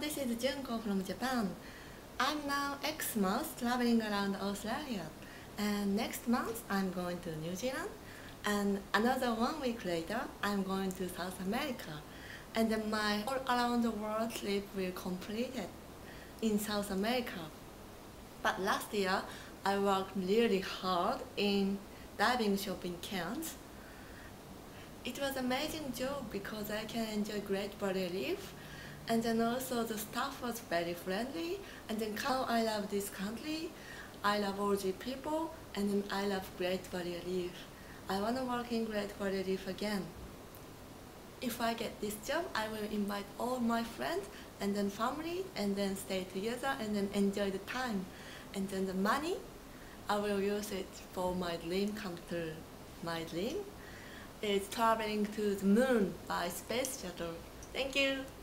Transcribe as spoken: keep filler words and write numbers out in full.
this is Junko from Japan. I'm now X months traveling around Australia, and next month I'm going to New Zealand, and another one week later I'm going to South America, and then my all around the world trip will complete it in South America. But last year I worked really hard in diving shop in Cairns. It was an amazing job because I can enjoy Great Barrier Reef, and then also the staff was very friendly, and then how I love this country, I love all the people, and then I love Great Barrier Reef. I want to work in Great Barrier Reef again. If I get this job, I will invite all my friends and then family, and then stay together and then enjoy the time. And then the money, I will use it for my dream come true. My dream is traveling to the moon by space shuttle. Thank you.